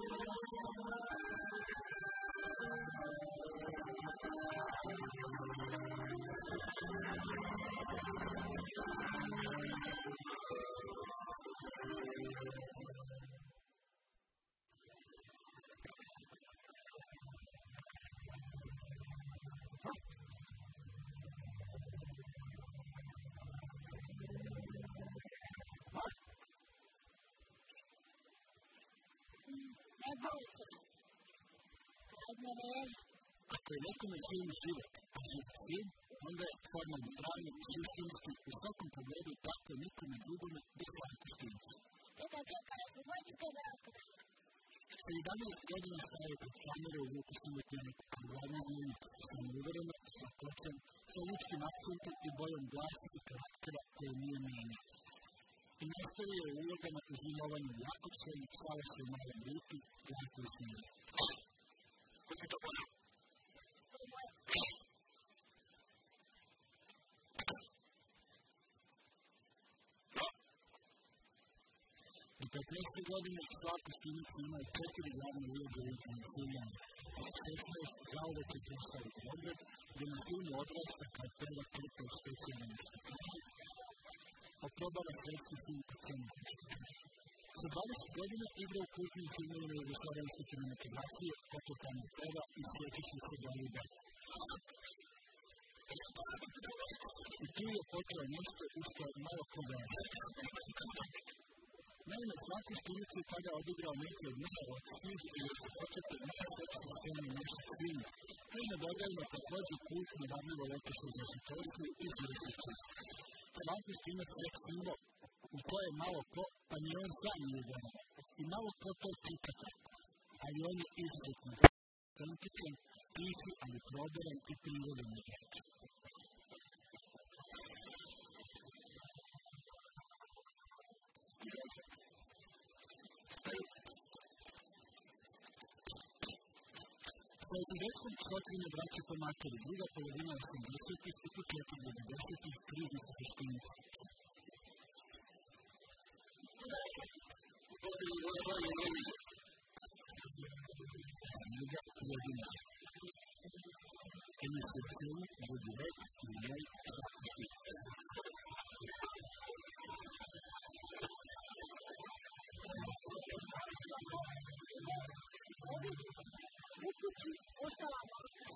Ne boj se. Ajde reži. Ako je nekome sin život, a život sin, onda je formalno pravno, suštinski, u svakom pogledu tako nikome drugome bez Slavku Štincu. Čekaj, sloboj ću tebe otkriti. Sa 11 godina stavio pred kameru u vuku samotnjaka, kao glavni glumac, samouvereno, slatkoćan, sa lučkim akcentom i bojom glasa i karaktera koje nije menjao. I nastavio je u ulogama u Zimovanju Jakobsovih, Savaša u Malom Ritu, Jako i Snijeg. Ko ti to ponao? Do 15. godine Slavko Štinac imao 4 glavne uloge u igranju filmama. A sa 16 zauvek je došao u Beograd, gde na filmu odrasta kao prva klipa u specijalnom ispitovanju, oprobava sredski film Pacijenković. Sa 20 godina igra u kultnim filmovima jugoslovenske kinematografije, poput Tamo peva i Sjećaš se Dalibora. I tu je počeo nešto u što je malo poveruje. Naime, Slavko Štinac je tada odigrao neke od najočitijih i počete najseksi scene naših filma, koji nadodajemo također kultno varljivo lepošo za sitorstvu i življicu. Slavko Štinac seks simbol, u to je malo ko, pa ni on sam nije vjerovao. I malo ko to čita tako, ali on je izuzetno autentičan, tihi, ali proberan i prirodan igrač. Sa 80 Sotrine braće po materi, druga polovina 80-ih i početak 90-ih krizni su Štinac. Knjiga Jedina. Emisija film Budi red i njoj Slavko Štinac. U kući ostala baka.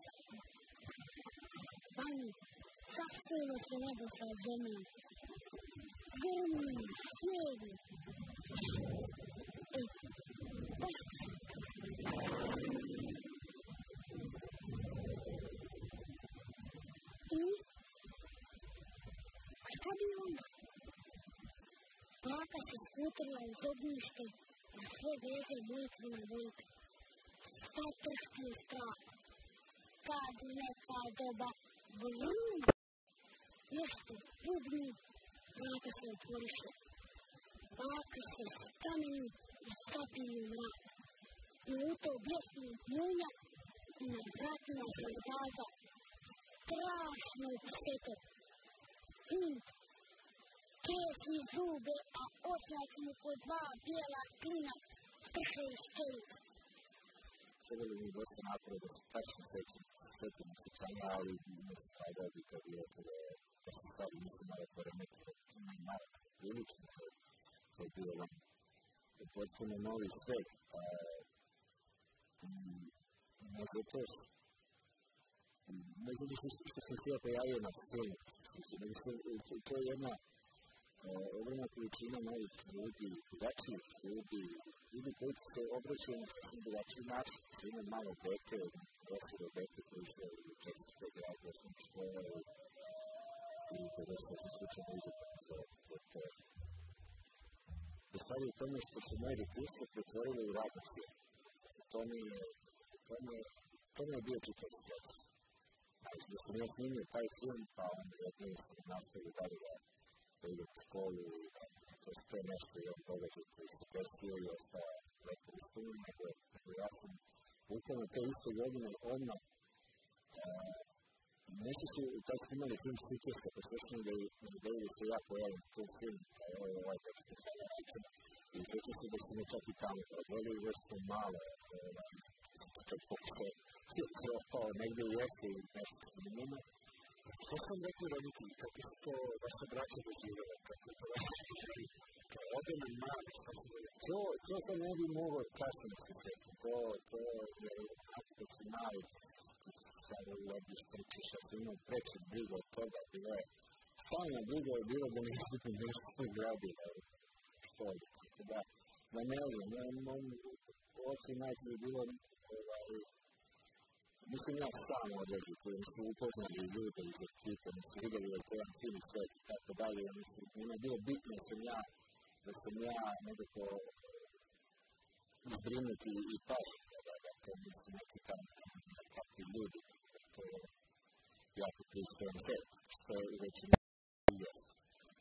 Vani, sastojilo se nebo sa zemljom. Grmi, snijegi. Baš se. I? A šta bi onda? Baka se skutrila uz ognjište, a sve veze molitvu na molitvu. Sve trhti u strahu. Kad neka doba brum, nešto bubni, vrata se otvoriše. Baka se stameni i sapili u mrak. I u to objesni ljunja i na vratima se odaza strašno pseto. Kesi zube, a oslaci mu ko dva bijela klina strše iz čelice. Trebali mi dosta napora da se tačno setim osjećanja, ali ne se tada bi kad je da se stvari nisu malo poremetile. Ima i malo prilično, to je bio potpuno novi svet. Ne zato što sam se ja pojavio na sceni. To je jedna ogromna količina novih ljudi, drugačijih ljudi koji se obraćaju na sasvim drugačiji način. Se ima malo dete, dosilo dete koji se u 4. gradu osnovne škole i kada se slučajno izabrano za to. U stvari u tome što se moje detinjstvo pretvorilo u radnu film. To mi je bio čitav stres. Znači da sam ja snimio taj film, pa onda jednom sam nastavio dalje da idem u školu i to je nešto jedan događaj koji se desio i ostao lepo ustavljen, nego ja sam upravo te iste godine odmah nešto su tad smo imali film Sitjeska, posvećeno da je ideju da se ja pojavim u tom filmu, kao ovaj početno sada pričam. I sjeća se da su me čak i tamo odvolili, već smo malo, kako se propao, negdje jeste i nešto snimljeno. Što sam rekli roditelji, kako su to vaše braće doživjela, kako je to vaše doživjeli, kao ode nam mali, što sam rekli. To sad ne bi mogao kasnije se sjetiti, to je onako kad si mali, sad lebiš, trčiš, ja sam imao preče briga od toga, bila je, stalna briga je bila da ne izgubim nešto gradi, školi, tako da ne znam, mom ocu i majci je bilo, mislim ja sam odlazio, koji su upoznali ljude iz ekipe, mi su vidjeli da je to jedan film svet i tako dalje, njima je bilo bitno da sam ja nekako izbrinuti i pažiti, da to nisu neki tamo takvi ljudi, to je jako pristojan svet, što je u većini jeste.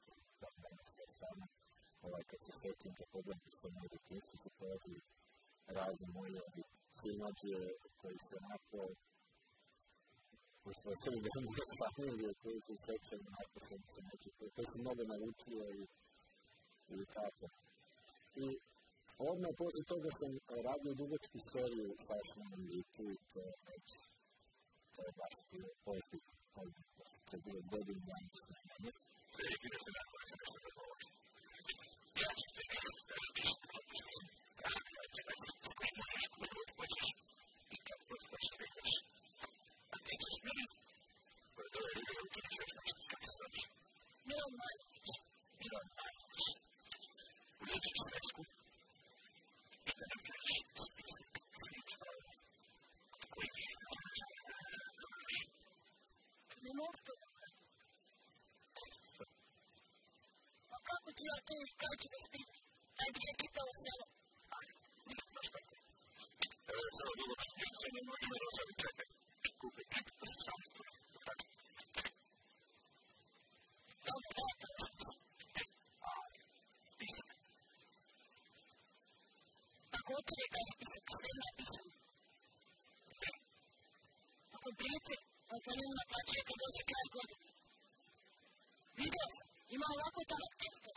Kad se sjetim da pogledam sa moje detinjstvo, se pojavili razni moji sinođe koji se onako uspostavili da imaju familije koji se sećaju onako se neće, koji se mnogo naučio i tako. I odmah posle toga sam radio dugačku seriju sa Šmenom Litu i to je baš bilo pozitivno. To je bilo godinu dana snimanje. Vidio se nakon da se nešto da govori. Ja ću te s kojim možeš koliko hoćeš i kako hoćeš trebaš. A ti ćeš meni, to je Lidija Učinić, još nešto kako se zoveš. Milan Majnić. Uličiš svesku i da nam kažeš spisak svih stvari koji ti je Ne mogu to da pravim. A kako ti ja to kaću da stignem? Taj bi je čitalo selo. Nije baš tako. Sada dugo ja sam imao sad čekaj. Kupi knjig, pa se sam stvore. Dobro, rekao sam se. Spisak. Ako otvore taj spisak, sve je napisano. Ako price, ako ne naplaćuje kad dođe kraj godine. Vidio sam, ima ovako tanak teksta.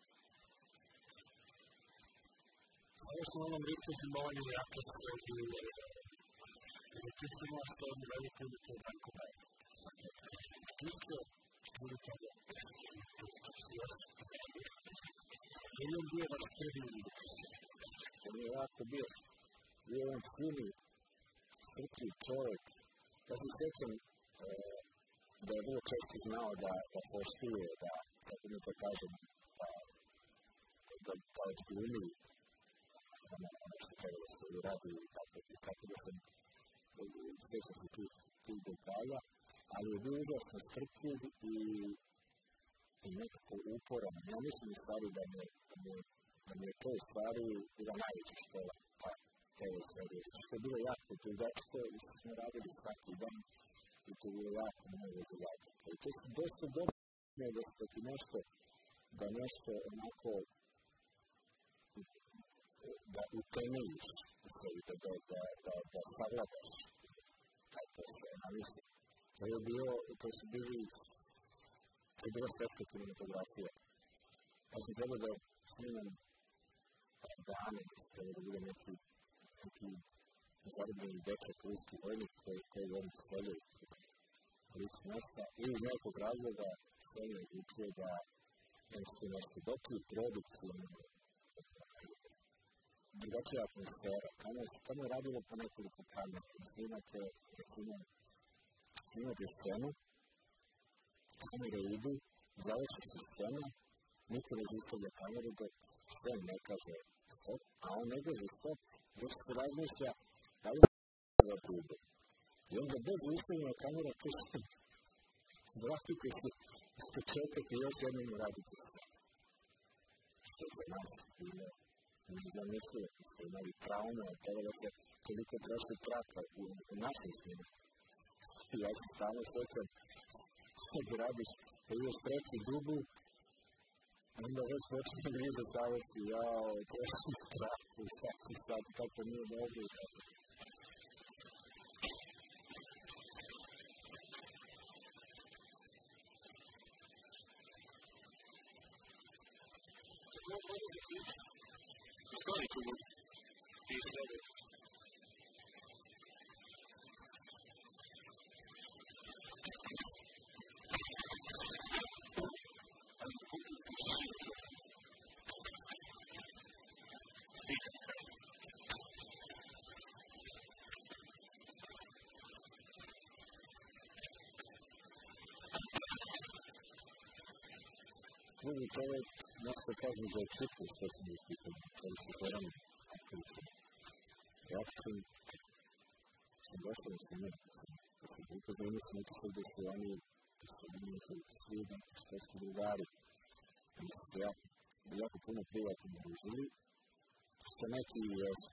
Samo sam onom rijeku zimovanje jako se odbili. Zato sam imao što jednu veliku ili to je Branko Bajka. Isto, ili toga, još. Ili on bio vaš prvi ljudi. To mi je jako bio jedan fini, strpljiv čovjek. Ja se sjećam da je vrlo često znao da poštuje, da, kako mi to kažem, da odglumi ono što treba da se uradi i tako da sam sjećam se tih detalja, ali je bio užasno strpljiv i nekako uporan. Ja mislim u stvari da mi je to u stvari bila najveća škola, ta TV serija, što je bilo jako dugačko i smo radili svaki dan i to je bilo jako mnogo zadataka. I to su dosta dobro da ti nešto onako da utemeljiš u sebi, da savladaš kako se namisli. To je bila svetska kinematografija. Ja sam trebao da snimam dane, trebao da bude neki zarobljeni dečak, ruski vojnik koji vojnik streljaju licu mesta i iz nekog razloga sve je odlučio da nešto doći produkciju, drugačija atmosfera. Tamo je radilo po nekoliko kamera. Snimate scenu, kamere idu, završi se scena, niko ne zaustavlja kameru dok scen ne kaže stop, a on ne kaže stop, dok se razmišlja da li da dugo. I onda bez zaustavljanja kamera kaže vratite se iz početak i još jednom uradite scenu. Što za nas bilo nezamislivo, smo imali traume od toga da se toliko troši traka u našem snimanju. Ja se stalno sjećam što radiš, da ideš treći dubl, onda već počne da griže savesti, jao, trošim traku, sad, kako nije dobro i tako. stvari koje i sebe. Drugi čovjek nešto kaže za ekipu što sam ispitao, kada se horamo priča. Ja sam došao na snimanje, kad sam upoznao sam neki sve gdje oni su svi školski drugari. Oni su se jako puno privatno družili, što neki i jesu.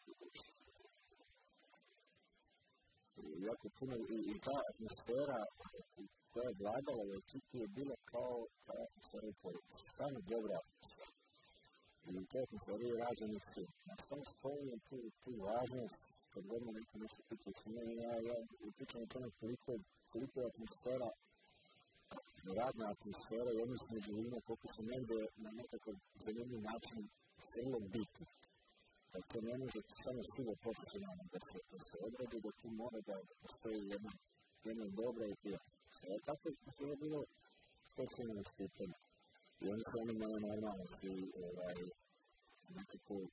Jako puno i ta atmosfera koja je vladala u ekipi je bila kao atmosfera u porodici. Stvarno dobra atmosfera. I u toj atmosferi je rađen i film. Ja samo spominjem tu važnost, kad godinu neko nešto pita u filmu, ja pričam o tome koliko je atmosfera, radna atmosfera i odnos među ljudima, koliko su negde na nekakav zanimljiv način vrlo bitni. Da to ne može samo sivo profesionalno da se odradi, da tu mora da postoji jedna dobra i prijatna. Tako je bilo specijalno ispitanje. I oni su oni mene normalno svi nekako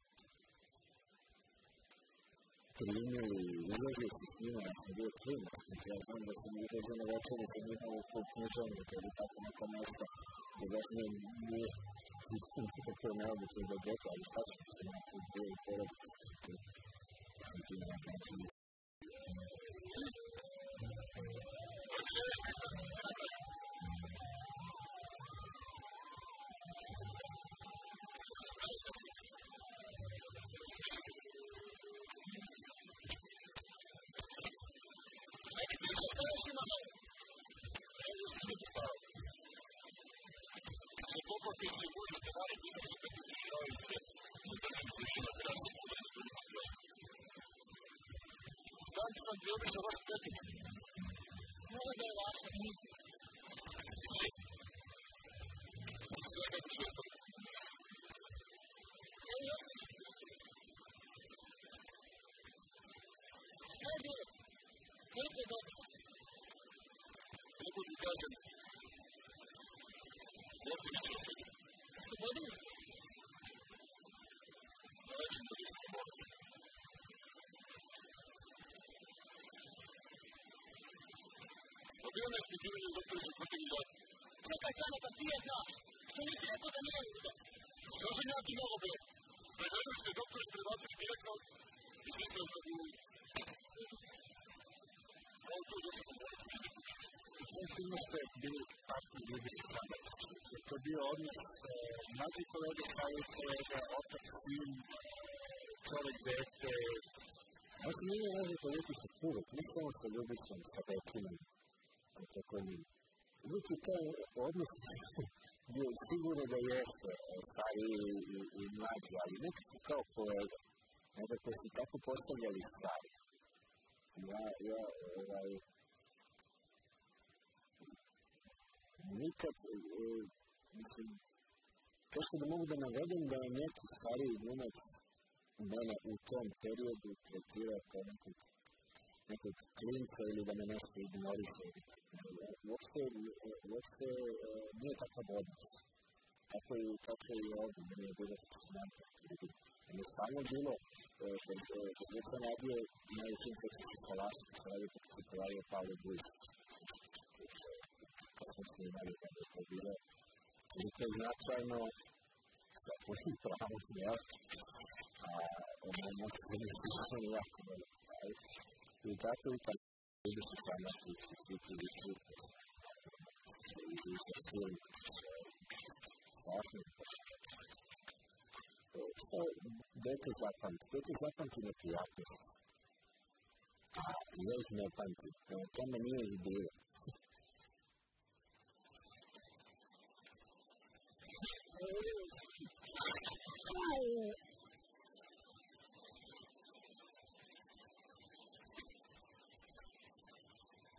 primili, izlazio se s njima, ja sam bio klinac, znači ja znam da sam izlazio na večeri sa njima u klub književnika ili tako neka mesta, gdje baš nije nekako neobično da djeta, ali stačno sam ja tu bio u porodici, sam tu na način. Sam ti obišao vaš petić. Mogu da je vaša. Sve kako sve to. Šta je bilo? Koliko je dobro? Mogu ti kažem. Oslobodili se osobi. Oslobodili se? Na način da nisam morac. Bilo me ispitivanje u doktoru su protiv ljudi. Čekaj, Tane, pa ti je znaš. Što nisi rekao da nije luda? Što sam ja ti mnogo bio? Prevedali ste doktor prebacili direktno i svi ste u... A on tu je došao pomoć. U tom filmu ste bili partneri ljudi sa sada. To je bio odnos mlađi kolega, stariji kolega, otac, sin, čovjek, dete. Ja sam nije razli koliko se uvek, ne samo sa Ljubicom, sa Bekinom. Tako mi. Uvijek je taj odnos bio sigurno da jeste stariji i mlađi, ali nekako kao kolega. Nekako si tako postavljali stvari. Nikad, mislim, teško da mogu da navedem da je neki stariji glumac mene u tom periodu tretirao kao nekog klinca ili da me nešto ignorisao. Uopšte nije takav odnos. Tako je i ovdje, meni je bilo fascinantno. Meni je stalno bilo, kad sam radio najvećim seksa sa Salašom, kad sam radio tako se pojavio Pavle Bujsić. Kad smo snimali, da je to bilo toliko je značajno sa tvojim pravom, jel? Ono se ne slično jako dobro. I tako vidiš se sam na tiči, svi ti vidiš i sa film. Strašno. Što dete zapamti neprijatnosti. A ja ih ne pamtim. Tome nije ih bilo.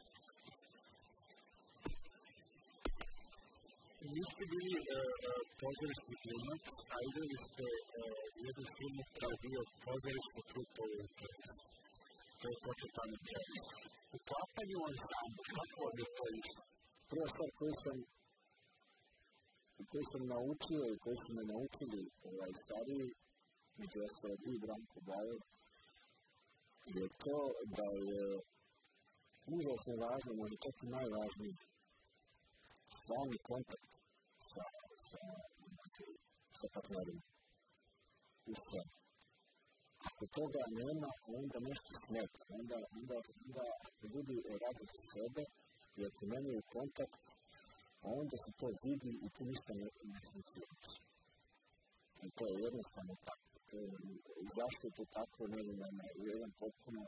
Vi ste bili pozorišni glumac, a igrali ste jednu filmu kao bio pozorišne trupe u Hrvatskoj. To je Pototalni Džez. Uklapanje u ansambl, kako bi to išlo? Prva stvar koju sam naučio i koju su me naučili stariji, među ostalog i Branko Bajer, je to da je užasno važno, možda čak i najvažniji, stvarni kontakt sa partnerima u sceni. Ako toga nema, onda nešto smeta. Onda ako ljudi rade za sebe i ako nemaju kontakt, onda se to vidi i tu ništa ne funkcioniše. I to je jednostavno tako. I zašto je to tako, ne znam, jedan potpuno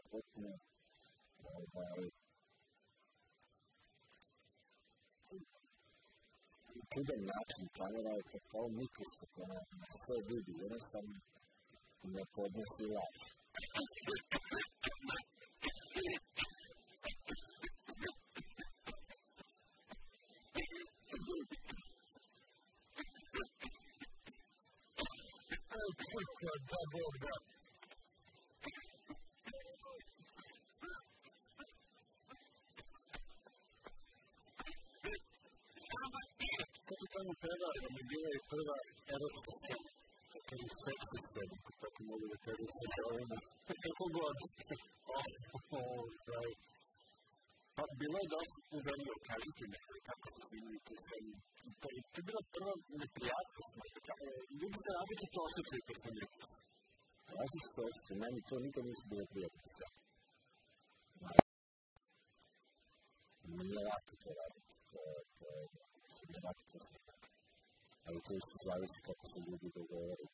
čudan način kamera je kao mikroskop, ona sve vidi, jednostavno ne podnosi laž. Tamo prva je bila i prva erotska scena, kakva je seksi scena, tako mogu da kažem sa ovima, kako god. Pa bilo je dosta uverljivo, kažite mi kako ste snimali tu scenu. To je bila prva neprijatnost, ljudi se različito osjećaju kad ste nekako. Različito osjećaju, meni to nikad nisu bilo prijatno scena. Nije lako to raditi, nije lako to snimati. Ali to isto zavisi kako se ljudi dogovore,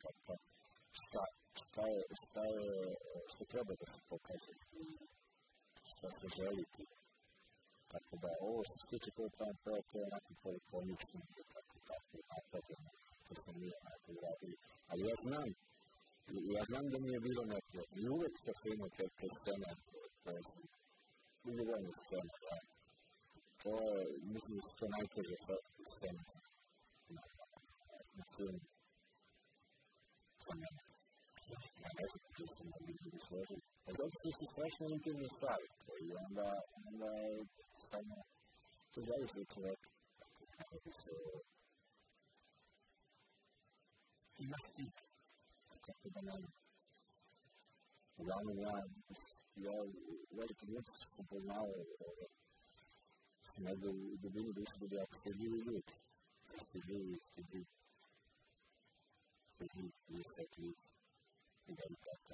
što treba da se pokaže i što se želi ti. Tako da ovo što se tiče koje tamo prvo, to je onako polikomično ili tako napravljeno, to se nije onako uradili. Ali ja znam da mi je bilo neprijatno. I uvek kad se ima te scene, koje su uljubljene scene, to je, mislim da su to najteže scene na filmu za mene. Ja ne znam kako se mogu ljudi složiti. A zato što su strašno intimne stvari i onda samo to zavisi od čoveka. Kako bi se ima stid. Kako da nema. Uglavnom ja veliki glumci sam poznao sam negde u dubini duše da bi jako stidljivi ljudi. Stidljivi i setljivi i delikatan.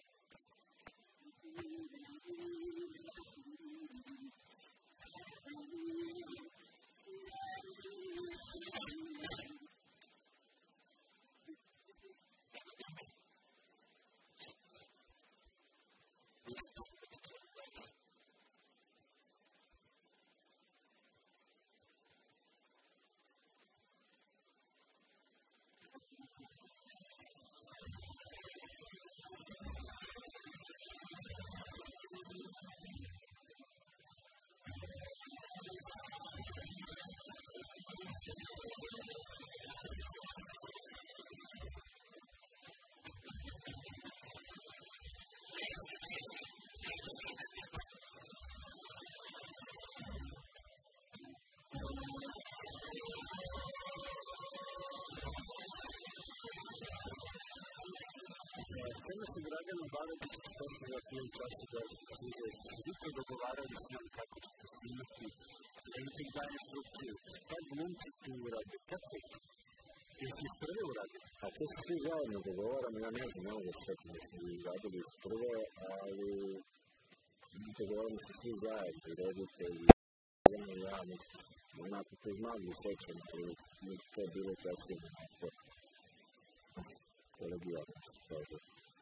Scena se Draganom Barovićem posle da pijem času da se vi to dogovarali s njom kako ćete snimati, da mi tek daje instrukciju. Šta glumci tu urade? Kako je to? Ti ste iz prve uradili? A to se svi zajedno dogovaramo, ja ne znam, ne mogu svetim da smo uradili iz prve, ali mi dogovaramo se svi zajedno, reditelji, ja mislim, onako kroz maglu sećam, ali to je bilo sasvim onako kolegijalno, što kaže.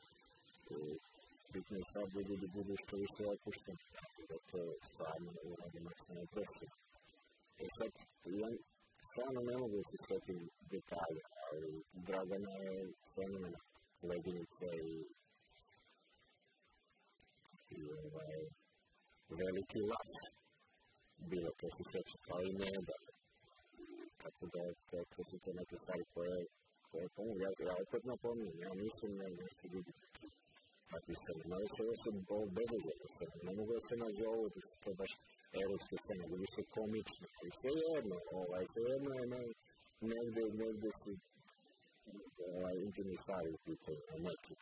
Bitno je sad da ljudi budu što više opušteni, da to stvarno uradi maksimalno prosto. Sad, ja stvarno ne mogu da se setim detalje, ali Dragana je fenomena koleginica i veliki lav bilo, to se seća, kao i Neda. Tako da to su to neke stvari koje Ja opet napominjem, ja nisam nešto ljudi takvi scene, ali se ovo sam bezazljeno scene, ne mogu da se nazovu da su to baš erotske scene, da su komične, ali svejedno je negde su intimni stvari u pitanju, a neki.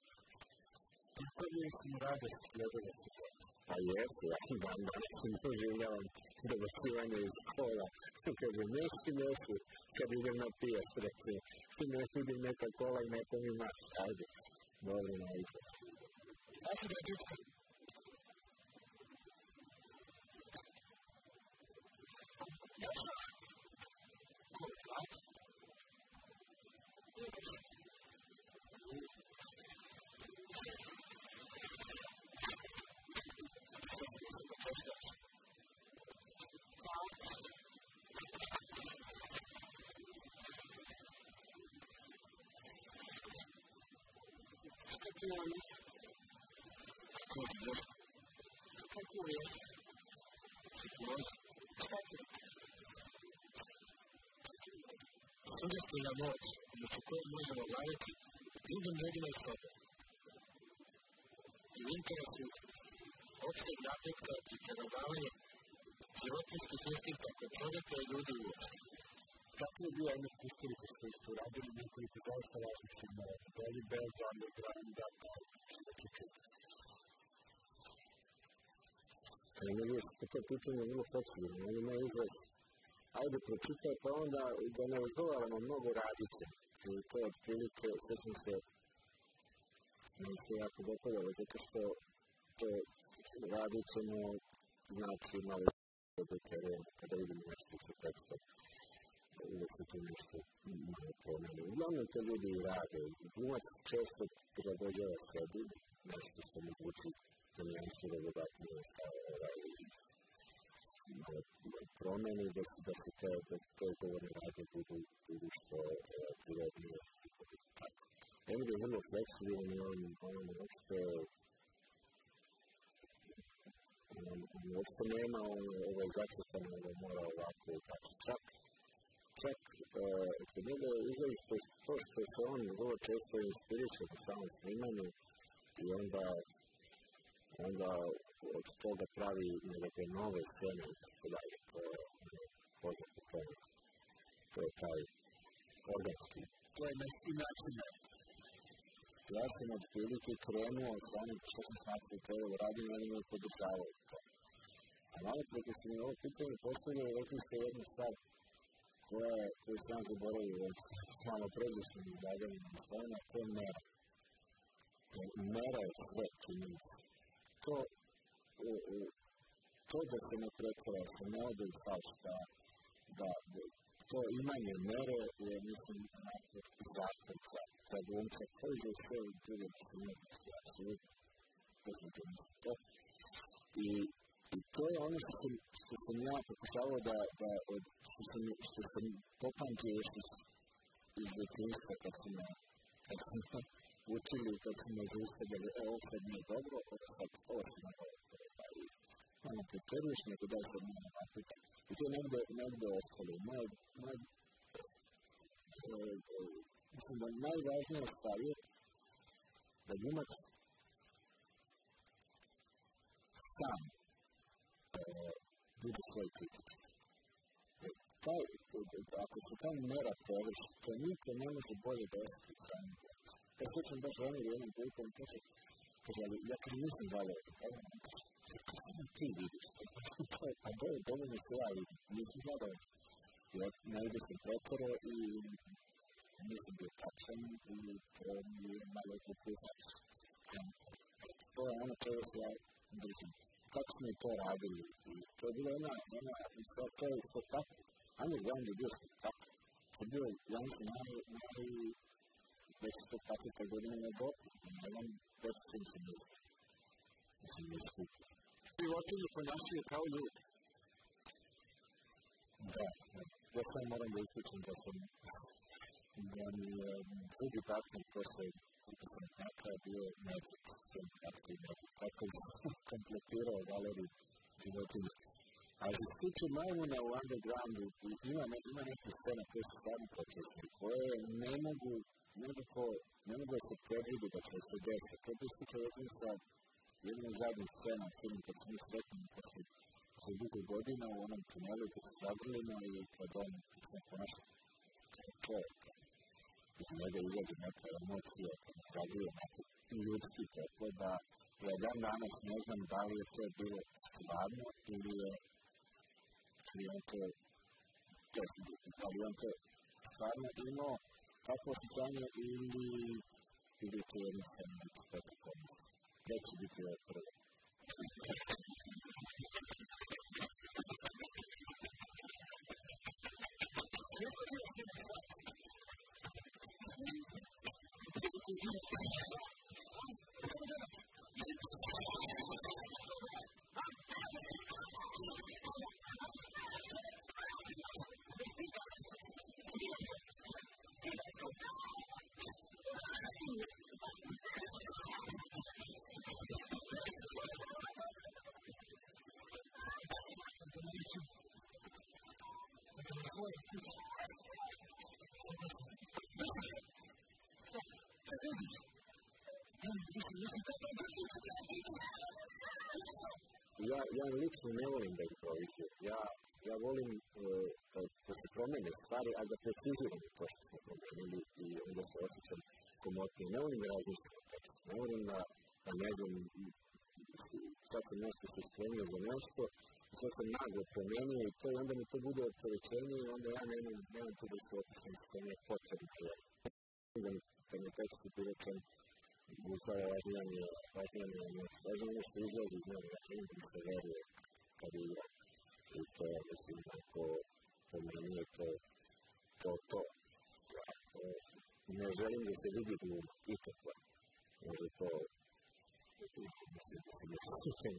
Prvi sam radost gledalaca. Pa jeste, ja danas sam doživljavam dobacivanje iz kola. Kaže, nesi, kad idem na pijac, recimo. Ne vidim neka kola i neko mi maš. Ajde, dobro navika. Znači da je dječka? Jaša? Ko je rad? Kako je? Šta ti? Sugestivna moć, među kojom možemo vladati drugim ljudima i sobom. I u interesu opšteg napretka i prevladavanja životinskih instinkta kod čovjeka i ljudi uopšte. Kako je bio jedno Kusturica što ste uradili nekoliko zaista važnih signala? Deli Bell, Daniel Granda, neki čut. Meni je to pitanje vrlo fleksibilno. On ima izraz, ajde pročitaj pa onda da ne razgovaramo mnogo radice. I to je otprilike, sjećam se, meni se jako dopadalo, zato što to radit ćemo, znači malo do terena, kada vidimo nešto sa tekstom. Uvijek se tu nešto malo promeni. Uglavnom to ljudi i rade. Glumac često prilagođava sebi, nešto što mu zvuči da nijansira dodatnije malo promeni, da se te govorne radnje budu što prirodnije. Emil je vrlo fleksibilan i on uopšte nema ovo zacrtano, ovo mora ovako i tako. Čak kod njega je izrazito to što se on vrlo često inspiriše na samom snimanju i onda od toga pravi nekakve nove scene i tako dalje. To je poznato tome. To je taj organski. To je način. Ja sam od prilike krenuo sa onim što sam smatrao da je uradio, oni me podržavaju to. A malo preko sam mi ovo pitanje postavljaju i rekli ste jednu stvar koju sam zaboravio, malo pređešnim izlaganjem na stavljena, to je mera. Mera je sve, čini mi se. To da se ne pretvara, da se ne ode u falš, da to imanje mere je, mislim, onako zakon za glumca, koji za sve druge umetnosti, apsolutno. Definitivno se to. I to je ono što sam ja pokušavao što sam popamtio još iz detinjstva kad smo učili, kad smo zaustavljali, ovo sad nije dobro, ovo se malo malo preteruješ, nego daj sad malo naputa. I to je negde ostalo. Mislim da najvažnija stvar je da glumac sam bude svoj kritičar. Ako se ta mera prevrši, to niko ne može bolje da ostati sam. Ja sjećam baš Remir jednom prilikom kaže, ali ja kažem nisam zadovoljan. Kako samo ti vidiš? Pa dovoljno što ja vidim, nisam zadovoljan. Jer negdje sam pretero i nisam bio tačan i to mi je malo upucač. To je ono čega se ja držim. Kako smo i to radili? I to je bilo jedna to je spektakl. Amir Grand je bio spektakl. To je bio, ja mislim, najveći spektakl te godine na Evropi. Jedan predstavim se mjesta. Mislim, nije skupio. Životinje ponašaju kao ljudi. Da. Ja sam moram da ispričam da mi je drugi partner posle koliko sam taka bio medved. Tako je kompletirao galeriju životinje. A što se tiče Majmuna u undergroundu, ima neke scena koje su stvarno počesne, koje ne mogu da se predvidi da će se desiti. To je bio slučaj recimo sa jednom zadnjom scenom filmu kad smo mi sretni posle dugo godina u onom tunelu kad se zagrlimo i kad on se ponaša kao čovjek. Iz njega izađe neka emocija kad se zagrlio neki ljudski tako da ja dan danas ne znam da li je to bilo stvarno ili on to definitivno, da li on to stvarno imao takvo osjećanje ili to jednostavno biti spektakularnost. Gde će biti ovo prvo? Ja lično ne volim da improvizujem. Ja volim da se promene stvari, ali da preciziram to što smo promenili i onda se osjećam komotnije. Ne volim da razmišljam o tekstu. Ne volim da ne znam, sad sam nešto se spremio za nešto, sad sam naglo promenio i to i onda mi to bude opterećenje i onda ja nemam tu da se opišem s kojom je potrebno. Kad mi tekstu bilo čem ustava važnija mi je ono što izlazi iz njega, čim mi se veruje kad igram. I to, mislim, ako po meni je to. Ne želim da se vidi gluma, ikakva. Može to, mislim da se ne sjećam.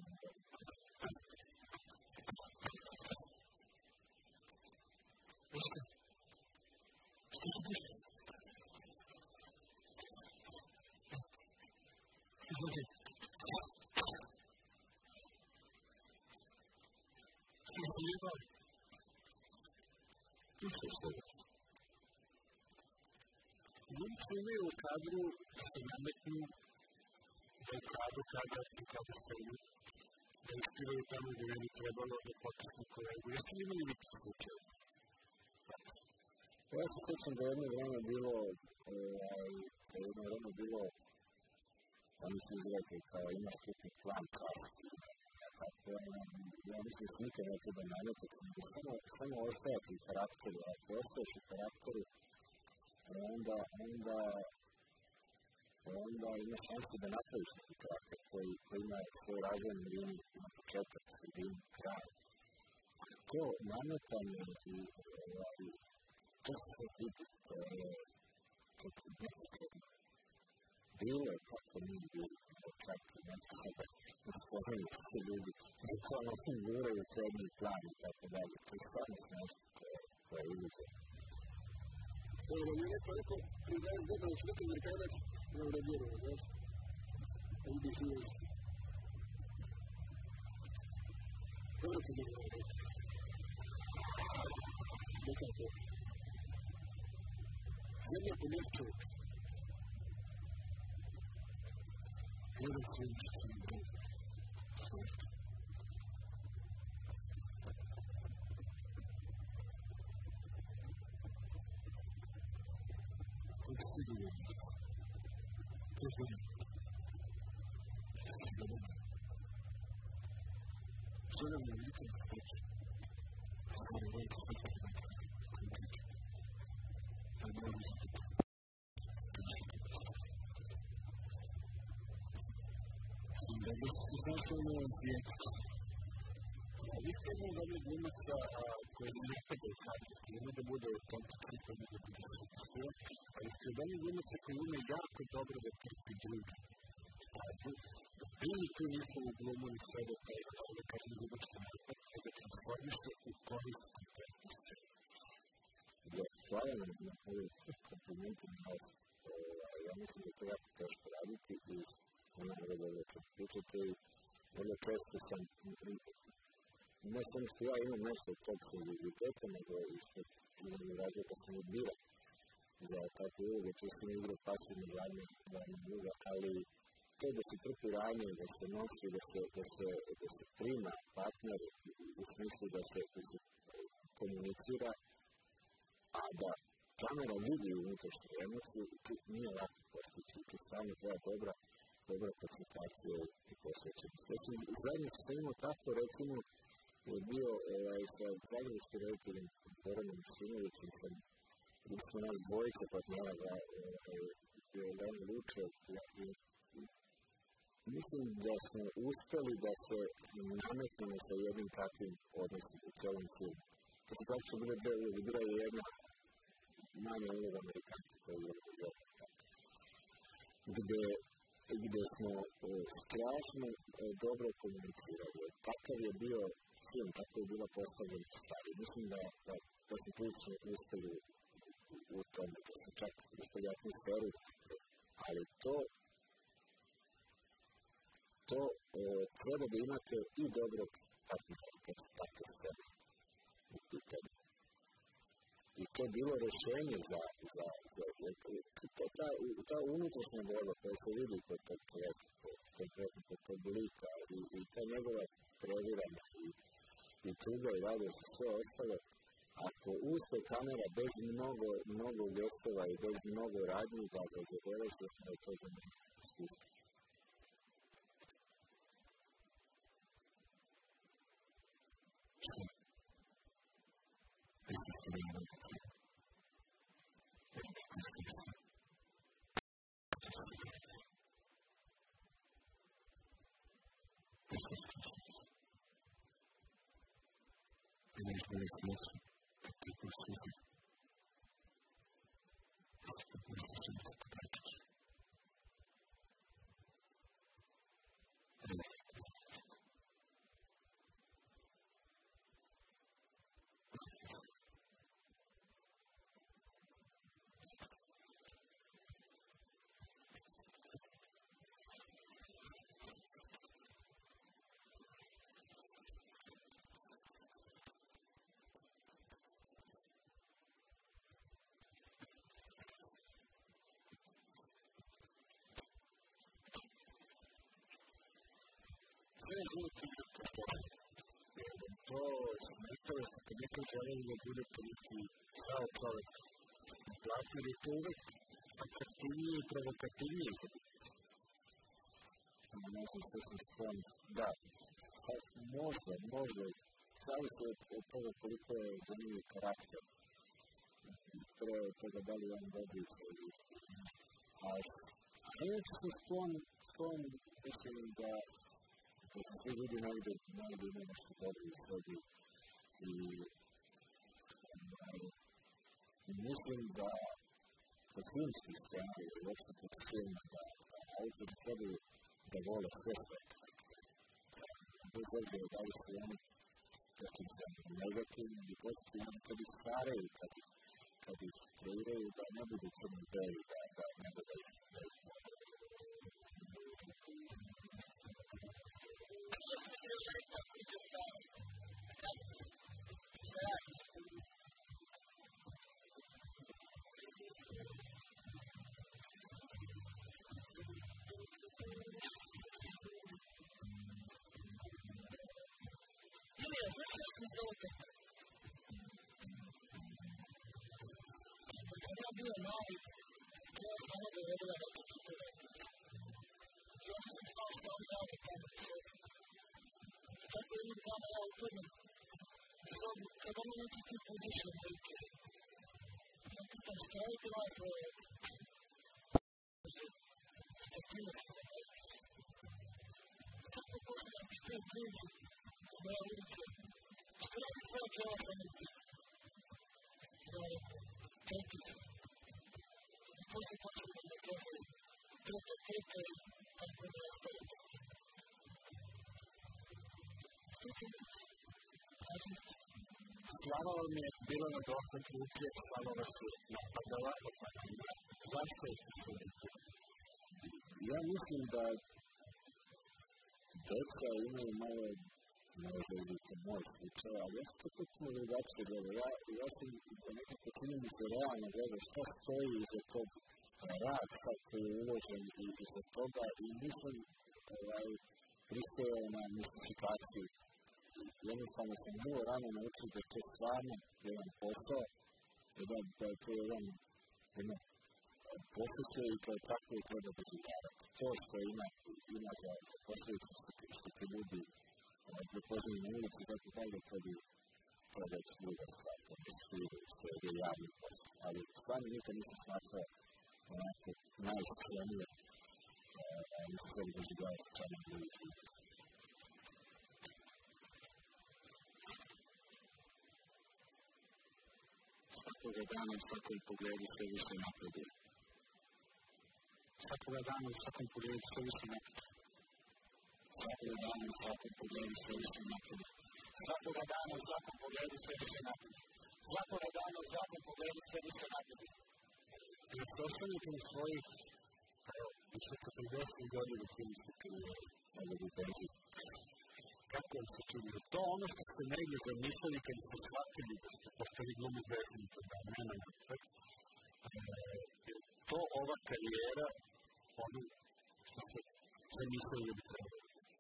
Glumci imaju u kadru da se nametnu da u kadru scenu, da ispiraju tamo gdje ne bi trebalo da potisnu kolegu. Jeste li imali neki slučaj? Ja se sjećam da je jedno vreme bilo onih izreke kao ima skupni plan časti. Tako, ja mislim da se nikad ne treba nametati, nego samo ostajati u karakteru. Ako ostaješ u karakteru, onda ima šanse da napraviš neki karakter koji ima svoj razvojnu liniju, ima početak, sredinu, kraj. To nametanje i to se sve vidi, to je kako nepotrebno. Bilo je kako nije bilo, čak i neki sebe ustavljaju se ljudi, nekako guraju prednji plan i tako dalje. To je stvarno smešno, to je iluzija. Ovo nam je neko prije 20 godina da ću biti Amerikanac, ne uradiramo, znaš? A vidi ih i usta. Dobro ti bilo, ne? Nekako. Zemlja pomijeti čovjek. Gledam sve što sam imao. Svatka. Kako si ti bilo umijeći? To je zgodno. Što nam je nikad ne reći? Stvarno vojte sve što ne reći. Konkretno. Ali ne uzim to. Da bi se znašao u ovom svijetu. Vi ste jedan od onih glumaca koji ne pada u kadru, koji ima da bude autentični, koji ima da bude supostivan, ali ste od onih glumaca koji ume jako dobro da trpi drugi. Da primi tu njihovu glumu i sve do toga, da kažem glumački napad, da transformiše u korist kompletnu scenu. Hvala na ovoj komplimentu na vas. Ja mislim da je to jako teško raditi i znam da o čemu pričate i vrlo često sam ne samo što ja imam nešto od tog senzibiliteta, nego i što imam razloga sam odbira za takve uloge, često sam igrao pasivno glavni uloga, ali to da se trpi ranje, da se nosi, da se prima partner u smislu da se komunicira, a da kamera vidi unutrašnju emociju, tu nije lako postići, tu stvarno treba dobra koncentracija i posvećenost. Zajedno sam imao tako, recimo, je bio sa zagrebačkim rediteljem Goranom Simovićem, bili smo nas dvojice partnera, bio je Leno Lučev, mislim da smo uspeli da se nametnemo sa jednim takvim odnosom u celom filmu. To su praktično bile dve uloge, bila je jedna manja uloga Amerikanka koja je uloga gde smo strašno dobro komunicirali. Takav je bio film, tako je bila postavljena stvari. Mislim da smo prilično uspeli u tome, da smo čak uspeli atmosferu, ali to treba da imate i dobrog partnera kad se takve scene u pitanju. I to je bilo rešenje za ta unutrašnja borba koja se vidi kod tog čovjeka, konkretno kod tog lika i ta njegova previrana i tuga i radost i sve ostalo. Ako uspe kamera bez mnogo gestova i bez mnogo radnji da ga zadovoljše, da je to za mene iskustvo. Sve je život i to smetalo što kad neko želeli da bude toliki sao čovek na platu, jer je to uvek atraktivnije i provokativnije. Možda sve sam sklon, da, možda, zavisi od toga koliko je zanimljiv karakter. Pre od toga da li on dobri sebi. A inače sam sklon, mislim da svi ljudi najde ima nešto dobro u sebi i mislim da kod filmskih scena i uopšte kod filma da autori trebaju da vole sve spektakle. Bez obzira da li su oni potencijalno negativni ili pozitivni, kad ih stvaraju, kad ih kreiraju, da ne budu crno-beli, nego da ih Izvolite. Kad sam ja bio mali, ja sam ono dovodila neke titule. I onda sam znao što oni rade tamo u sobi. I tako jednog dana ja upadnem u sobu, kad ono neki tip uziše na ruke. Ja pitam, šta radite vas dvoje? Da stime se za nešto. I tako postavljam i te klinci s moje ulice. Što radi tvoja kjela sa ruke? I da rekao, treti se. I posle počeo da me zvezaju trete i tako mi je ostalo trete. Što ti misliš? Kaži mi. Slava mi je bila na dohvat ruke, Slava su napadala. Zašto je što Ja mislim da deca imaju malo možda vidite moj slučaj, ali ja sam to potpuno drugačije gledao. Ja sam nekako čini mi se realno gledao šta stoji iza tog rad sad koji je uložen iza toga i nisam pristajao na mistifikaciju. Jednostavno sam vrlo rano naučio da je to stvarno jedan posao, da je to jedna profesija i kao tako je treba doživljavati. To što ima za posljedicu što te ljudi prepoznaju na ulici i tako dalje, to bi već druga stvar, to bi što je javni posao. Ali stvarno nikad nisam smatrao onako najiskrenije, nisam sebi doživljavao slučajno drugih ljudi. Svakoga dana u svakom pogledu sve više napreduje. Svakoga dana u svakom pogledu sve više napreduje. Svakoga dana u svakom pogledu sve više napreduje. Svakoga dana u svakom pogledu sve više napreduje. Svakoga dana u svakom pogledu sve više napreduje. Kad se ostanete u svojih više 40 godina filmske karijere, nego u penziji, kako vam se čini? To ono što ste negdje zamislili kad ste shvatili da ste postali glumic definitivno, da nema napred, to ova karijera, ono što ste zamislili da bi trebalo?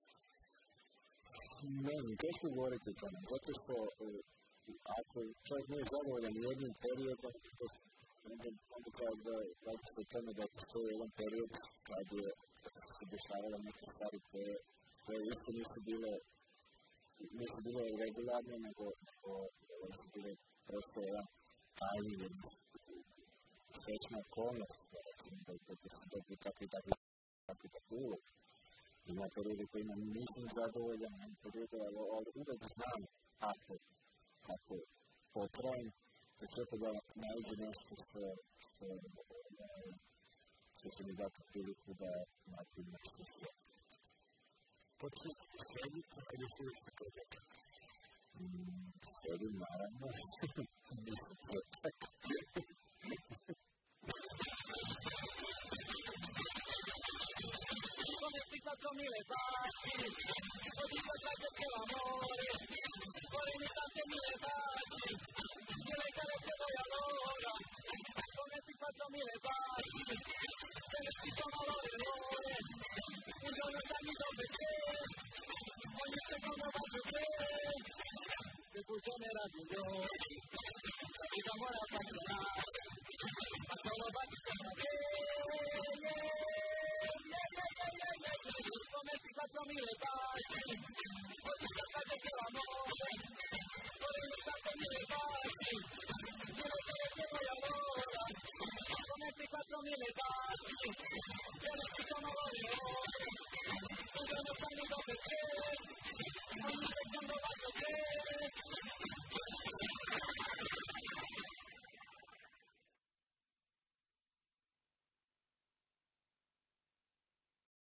Ne znam, teško govoriti o tome, zato što ako čovjek nije zadovoljan jednim periodom, onda treba da radi se o tome da postoji jedan period kad su se dešavale neke stvari koje isto nisu bile regularne, nego su bile prosto jedan tajming, jedna srećna okolnost, recimo da se dobiju takvi ulog. Ima periode kojima nisam zadovoljan, ima periode, ali uvek znam kako potrajem, da će opet da nađe nešto što će mi dati priliku da napravim nešto sve. Početi da sedite, ali još uvijek ste kao dečak. Sedim, naravno. Nisam dečak. Come ti faccio mille baci, così faccio che l'amore, vorrei tante mille baci, mille carezze voi allora, come ti faccio mille baci, se ne si sono l'ore, un giorno stammi dove c'è, ogni secondo bacio c'è, che cuccia meravigliosi, la vita amore appassionata, ma solo baci sono bene. Come ti faccio mille baci.